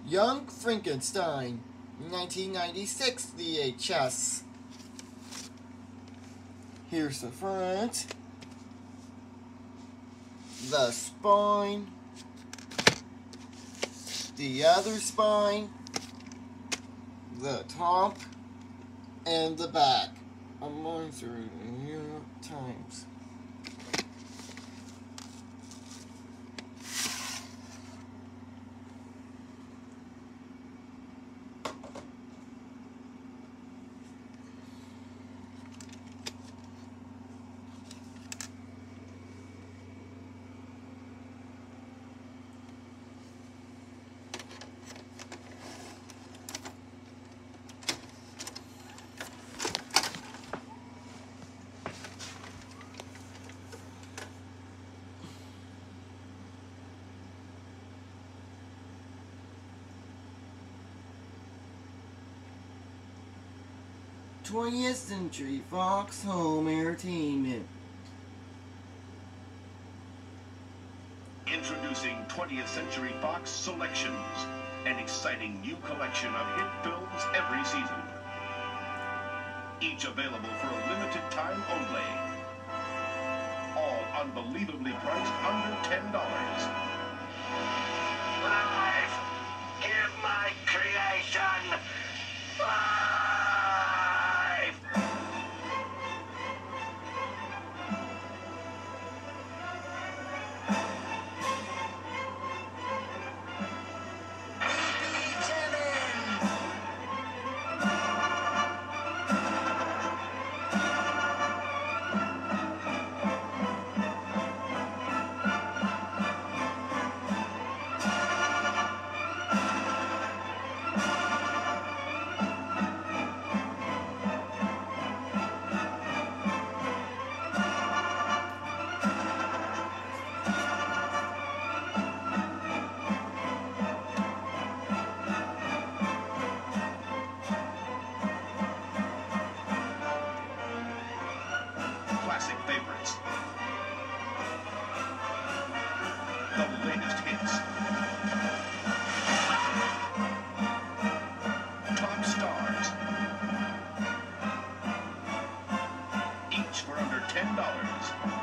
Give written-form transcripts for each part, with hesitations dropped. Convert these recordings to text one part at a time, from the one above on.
Young Frankenstein, 1996 VHS. Here's the front, the spine, the other spine, the top, and the back. I'm going through the New York Times. Twentieth Century Fox Home Entertainment. Introducing 20th Century Fox Selections, an exciting new collection of hit films every season. Each available for a limited time only. All unbelievably priced under $10. Life! Give my creation! Life! Classic favorites. The latest hits. Top stars. Each for under $10.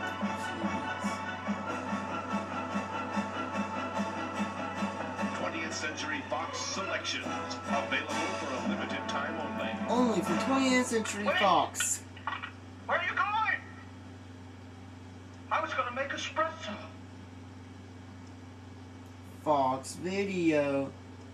20th Century Fox Selections. Available for a limited time only. Only for 20th Century Fox. Where are you going? I was gonna make espresso. Fox Video.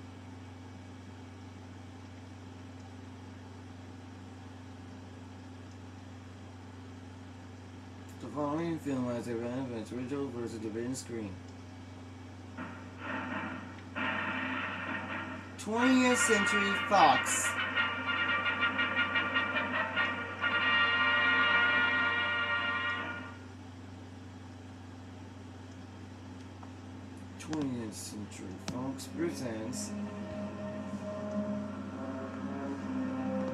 The following film has a run of its original versus the written screen. 20th Century Fox. Twentieth Century Fox presents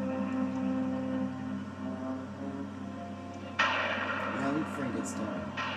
Young Frankenstein.